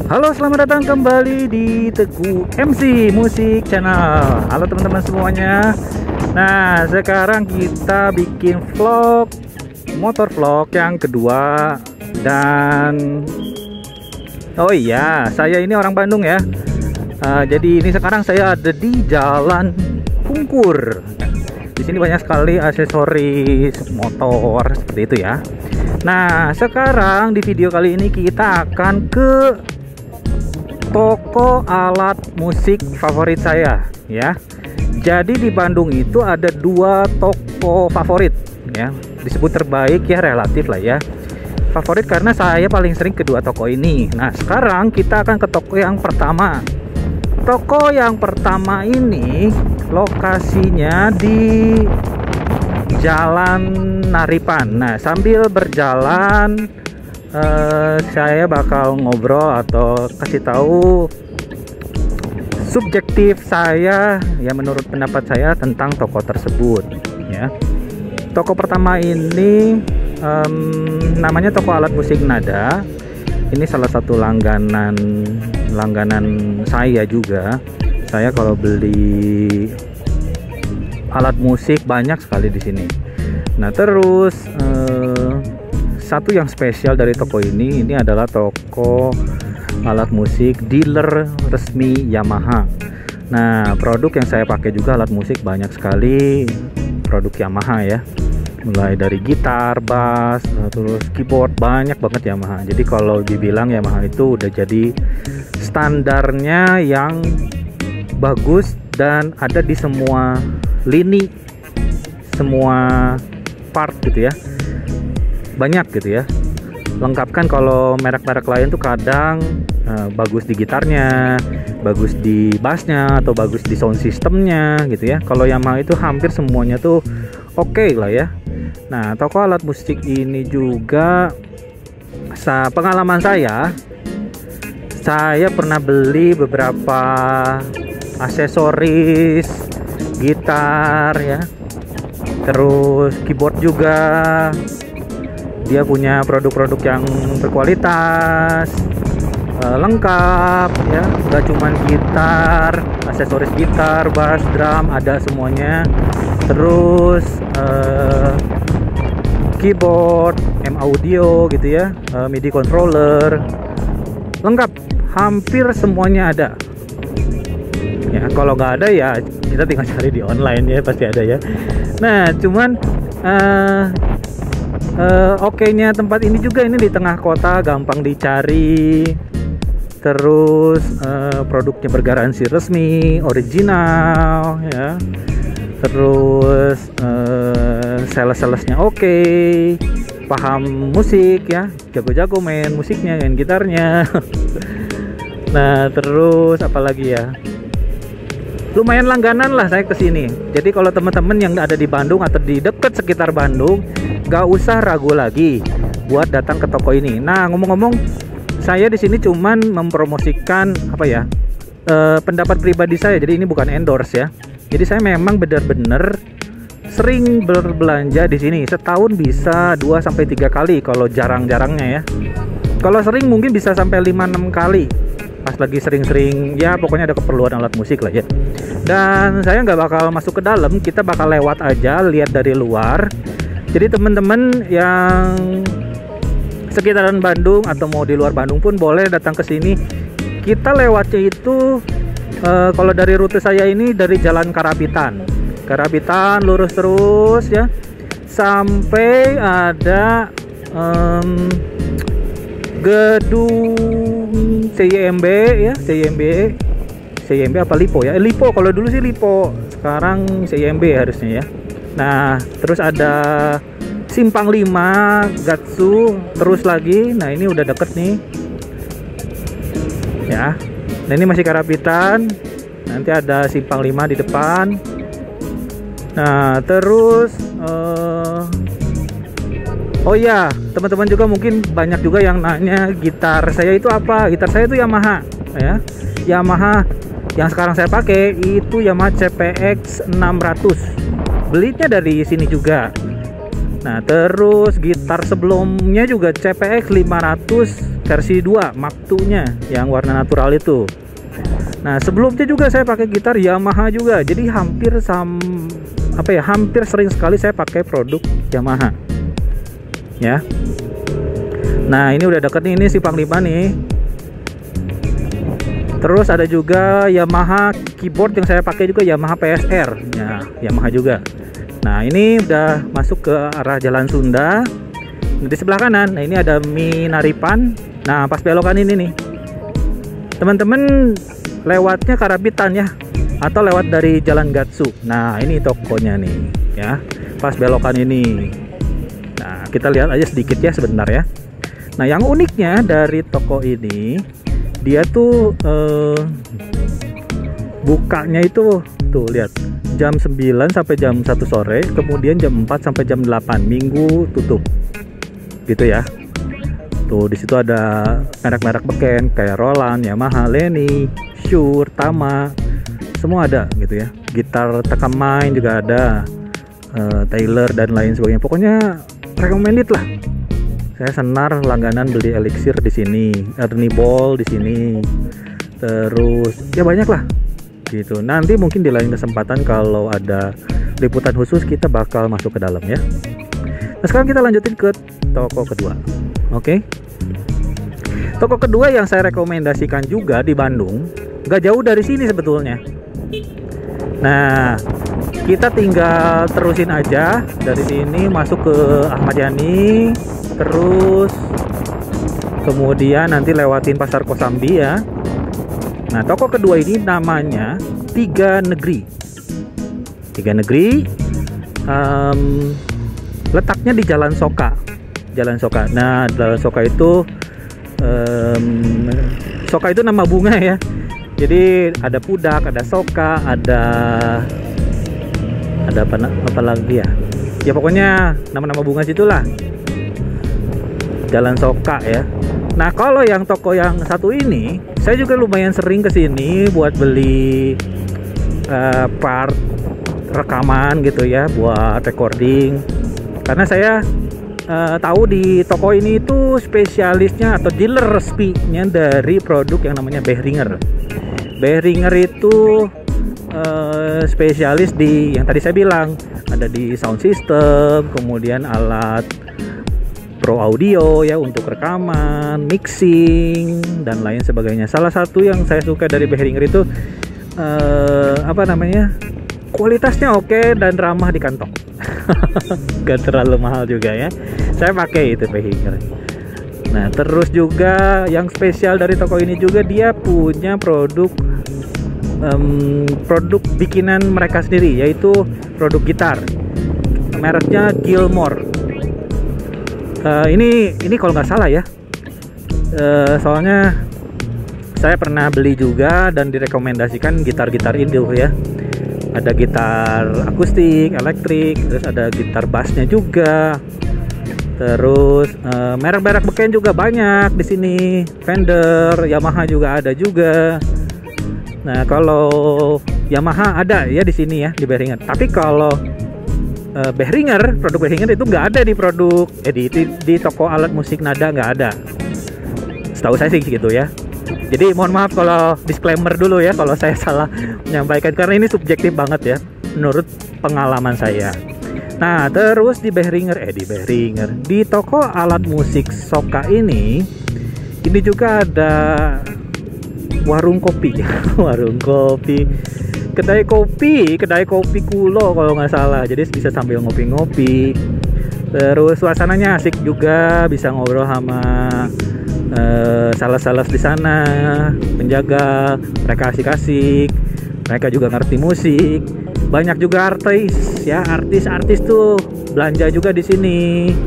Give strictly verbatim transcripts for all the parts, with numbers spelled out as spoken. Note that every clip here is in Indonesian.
Halo, selamat datang kembali di Teguh M C Musik Channel. Halo teman-teman semuanya. Nah, sekarang kita bikin vlog, motor vlog yang kedua. Dan oh iya, saya ini orang Bandung ya. uh, Jadi ini sekarang saya ada di Jalan Pungkur. Di sini banyak sekali aksesoris motor seperti itu ya. Nah, sekarang di video kali ini kita akan ke toko alat musik favorit saya ya. Jadi di Bandung itu ada dua toko favorit ya, disebut terbaik ya, relatif lah ya, favorit karena saya paling sering ke dua toko ini. Nah, sekarang kita akan ke toko yang pertama. Toko yang pertama ini lokasinya di Jalan Naripan. Nah, sambil berjalan Uh, saya bakal ngobrol atau kasih tahu subjektif saya ya, menurut pendapat saya tentang toko tersebut ya. Toko pertama ini um, namanya toko alat musik Nada. Ini salah satu langganan langganan saya juga. Saya kalau beli alat musik banyak sekali di sini. Nah, terus uh, satu yang spesial dari toko ini, ini adalah toko alat musik dealer resmi Yamaha. Nah, produk yang saya pakai juga alat musik banyak sekali produk Yamaha ya. Mulai dari gitar, bass, terus keyboard, banyak banget Yamaha. Jadi kalau dibilang Yamaha itu udah jadi standarnya yang bagus dan ada di semua lini, semua part gitu ya. Banyak gitu ya, lengkapkan. Kalau merek-merek lain tuh kadang uh, bagus di gitarnya, bagus di bassnya, atau bagus di sound systemnya gitu ya. Kalau Yamaha itu hampir semuanya tuh oke okay lah ya. Nah, toko alat musik ini juga, sa pengalaman saya saya pernah beli beberapa aksesoris gitar ya, terus keyboard juga. Dia punya produk-produk yang berkualitas, uh, lengkap ya, nggak cuman gitar, aksesoris gitar, bass, drum, ada semuanya. Terus uh, keyboard, M audio gitu ya, uh, MIDI controller, lengkap, hampir semuanya ada. Ya, kalau nggak ada ya kita tinggal cari di online ya, pasti ada ya. Nah, cuman uh, Uh, Oke-nya tempat ini juga, ini di tengah kota, gampang dicari. Terus uh, produknya bergaransi resmi, original ya. Terus uh, sales-salesnya oke, paham musik ya, jago-jago main musiknya, main gitarnya. Nah, terus apalagi ya, lumayan langganan lah saya kesini. Jadi kalau teman-teman yang ada di Bandung atau di dekat sekitar Bandung, gak usah ragu lagi buat datang ke toko ini. Nah, ngomong-ngomong, saya di sini cuman mempromosikan apa ya, e, pendapat pribadi saya. Jadi ini bukan endorse ya. Jadi saya memang benar-benar sering berbelanja di sini. Setahun bisa dua sampai tiga kali kalau jarang-jarangnya ya. Kalau sering mungkin bisa sampai lima enam kali. Pas lagi sering-sering ya, pokoknya ada keperluan alat musik lah ya. Dan saya nggak bakal masuk ke dalam, kita bakal lewat aja, lihat dari luar. Jadi teman-teman yang sekitaran Bandung atau mau di luar Bandung pun boleh datang ke sini. Kita lewatnya itu uh, kalau dari rute saya ini dari Jalan Karapitan, Karapitan lurus terus ya, sampai ada um, gedung C I M B ya, C I M B, C I M B apa Lipo ya? Eh, Lipo, kalau dulu sih Lipo, sekarang C I M B harusnya ya. Nah, terus ada Simpang lima, Gatsu, terus lagi. Nah, ini udah deket nih ya. Nah, ini masih Karapitan, nanti ada Simpang lima di depan. Nah, terus uh... oh iya, teman-teman juga mungkin banyak juga yang nanya gitar saya itu apa. Gitar saya itu Yamaha ya, Yamaha yang sekarang saya pakai itu Yamaha C P X enam ratus. Belinya dari sini juga. Nah, terus gitar sebelumnya juga C P X lima ratus versi dua Mark two-nya yang warna natural itu. Nah, sebelumnya juga saya pakai gitar Yamaha juga. Jadi hampir sam apa ya, hampir sering sekali saya pakai produk Yamaha. Ya. Nah, ini udah deket nih, ini si Panglima nih. Terus ada juga Yamaha keyboard yang saya pakai juga Yamaha P S R. Ya, Yamaha juga. Nah, ini udah masuk ke arah Jalan Sunda. Di sebelah kanan, nah ini ada Minaripan. Nah, pas belokan ini nih, teman-teman lewatnya Karabitan ya, atau lewat dari Jalan Gatsu. Nah, ini tokonya nih ya, pas belokan ini. Nah, kita lihat aja sedikit ya sebentar ya. Nah, yang uniknya dari toko ini, dia tuh eh, bukanya itu tuh lihat jam sembilan sampai jam satu sore, kemudian jam empat sampai jam delapan, Minggu tutup. Gitu ya. Tuh di situ ada merek-merek beken kayak Roland, Yamaha, Lenny, Shure, Tama. Semua ada gitu ya. Gitar Takamine juga ada. Uh, Taylor dan lain sebagainya. Pokoknya recommended lah. Saya senar langganan beli Elixir di sini, Ernie Ball di sini, terus ya banyak lah, gitu. Nanti mungkin di lain kesempatan kalau ada liputan khusus kita bakal masuk ke dalam ya. Nah, sekarang kita lanjutin ke toko kedua, oke? Okay? Toko kedua yang saya rekomendasikan juga di Bandung, gak jauh dari sini sebetulnya. Nah, kita tinggal terusin aja dari sini masuk ke Ahmad Yani. Terus kemudian nanti lewatin Pasar Kosambi ya. Nah, toko kedua ini namanya Tiga Negeri. Tiga Negeri um, letaknya di Jalan Soka. Jalan Soka. Nah, Jalan Soka itu um, Soka itu nama bunga ya. Jadi ada pudak, ada soka, ada ada apa, apa lagi ya? Ya pokoknya nama-nama bunga situlah. Jalan Soka ya. Nah, kalau yang toko yang satu ini, saya juga lumayan sering ke sini buat beli uh, part rekaman gitu ya, buat recording. Karena saya uh, tahu di toko ini itu spesialisnya atau dealer resminya dari produk yang namanya Behringer. Behringer itu uh, spesialis di yang tadi saya bilang, ada di sound system, kemudian alat Pro Audio ya untuk rekaman, mixing dan lain sebagainya. Salah satu yang saya suka dari Behringer itu uh, apa namanya, kualitasnya oke dan ramah di kantong. Gak terlalu mahal juga ya. Saya pakai itu Behringer. Nah, terus juga yang spesial dari toko ini juga dia punya produk um, produk bikinan mereka sendiri, yaitu produk gitar. Mereknya Gilmore. Uh, ini ini kalau nggak salah ya, uh, soalnya saya pernah beli juga dan direkomendasikan gitar-gitar itu ya. Ada gitar akustik, elektrik, terus ada gitar bassnya juga. Terus uh, merek-merek beken juga banyak di sini. Fender, Yamaha juga ada juga. Nah, kalau Yamaha ada ya di sini ya di Behringer. Tapi kalau Uh, Behringer, produk Behringer itu nggak ada di produk eh, di, di, di toko alat musik nada, nggak ada. Setahu saya sih gitu ya. Jadi mohon maaf kalau disclaimer dulu ya kalau saya salah menyampaikan, karena ini subjektif banget ya menurut pengalaman saya. Nah, terus di Behringer eh di Behringer di toko alat musik Soka ini ini juga ada warung kopi. Warung kopi, kedai kopi, kedai kopi kulo kalau nggak salah. Jadi bisa sambil ngopi-ngopi. Terus suasananya asik juga, bisa ngobrol sama uh, sales-sales di sana, penjaga, mereka asik-asik. Mereka juga ngerti musik. Banyak juga artis ya, artis-artis tuh belanja juga di sini.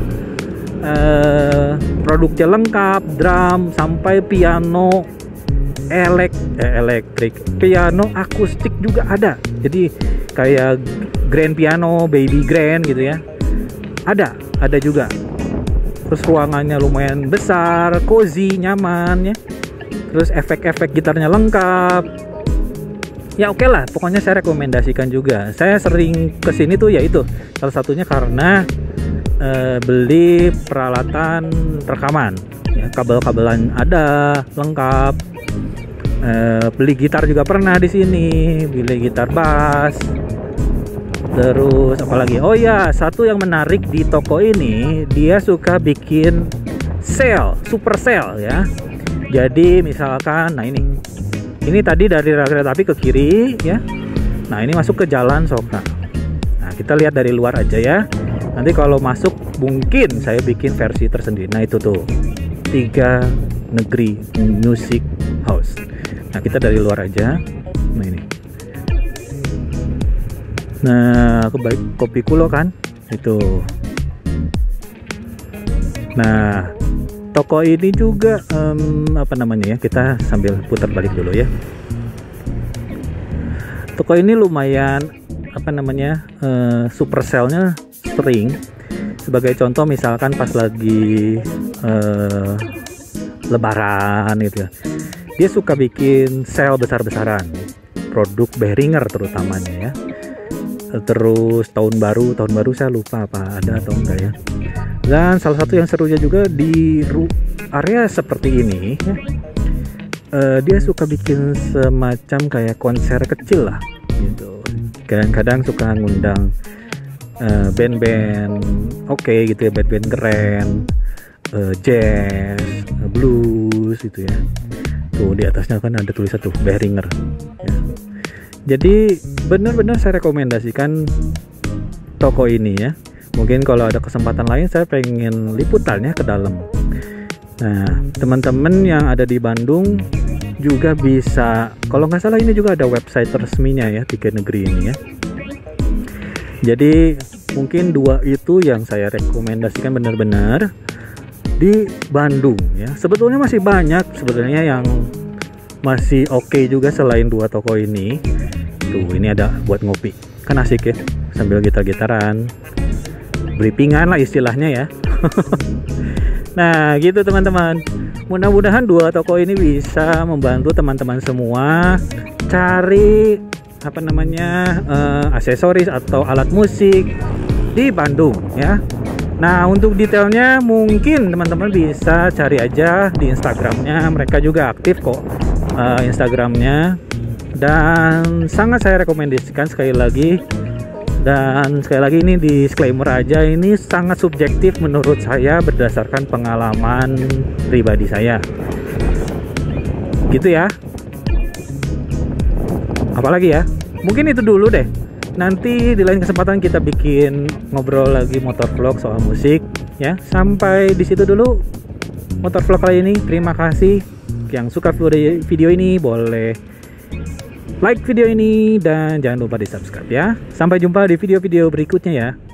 Uh, produknya lengkap, drum sampai piano. Elek, eh, elektrik, piano akustik juga ada. Jadi kayak grand piano, baby grand gitu ya. Ada, ada juga. Terus ruangannya lumayan besar, cozy, nyaman ya. Terus efek-efek gitarnya lengkap. Ya oke okay lah, pokoknya saya rekomendasikan juga. Saya sering kesini tuh ya itu. Salah satunya karena eh, beli peralatan rekaman. ya, kabel-kabelan ada lengkap. Eh, beli gitar juga pernah di sini, beli gitar bass. Terus apalagi? Oh ya, satu yang menarik di toko ini, dia suka bikin sale, super sale ya. Jadi misalkan, nah ini, ini tadi dari rel kereta api ke kiri ya. Nah ini masuk ke jalan Soka. Nah kita lihat dari luar aja ya. Nanti kalau masuk mungkin saya bikin versi tersendiri. Nah itu tuh Tiga Negeri Music House. Nah kita dari luar aja. Nah ini. Nah kebaik kopi kulo kan itu. Nah toko ini juga um, apa namanya ya, kita sambil putar balik dulu ya. Toko ini lumayan apa namanya uh, super sale-nya sering. Sebagai contoh misalkan pas lagi uh, lebaran gitu ya, dia suka bikin sale besar-besaran produk Behringer terutamanya ya. Terus tahun baru tahun baru saya lupa apa ada atau enggak ya. Dan salah satu yang serunya juga di area seperti ini ya, uh, dia suka bikin semacam kayak konser kecil lah gitu. Kadang-kadang suka ngundang uh, band-band oke okay, gitu ya, band-band keren, uh, jazz, uh, blues gitu ya. Tuh di atasnya kan ada tulisan tuh Behringer ya. Jadi benar-benar saya rekomendasikan toko ini ya. Mungkin kalau ada kesempatan lain saya pengen liputannya ke dalam. Nah teman-teman yang ada di Bandung juga bisa, kalau nggak salah ini juga ada website resminya ya, Tiga Negeri ini ya. Jadi mungkin dua itu yang saya rekomendasikan benar-benar di Bandung ya. Sebetulnya masih banyak sebetulnya yang masih oke okay juga selain dua toko ini. Tuh ini ada buat ngopi, kan asik ya, sambil gitar-gitaran, briefing-an lah istilahnya ya. Nah gitu teman-teman, mudah-mudahan dua toko ini bisa membantu teman-teman semua cari apa namanya uh, aksesoris atau alat musik di Bandung ya. Nah untuk detailnya mungkin teman-teman bisa cari aja di Instagramnya, mereka juga aktif kok uh, Instagramnya, dan sangat saya rekomendasikan sekali lagi. Dan sekali lagi ini disclaimer aja, ini sangat subjektif menurut saya berdasarkan pengalaman pribadi saya gitu ya. Apalagi ya, mungkin itu dulu deh. Nanti di lain kesempatan kita bikin ngobrol lagi motor vlog soal musik ya. Sampai di situ dulu motor vlog kali ini. Terima kasih yang suka video, video ini, boleh like video ini dan jangan lupa di subscribe ya. Sampai jumpa di video-video berikutnya ya.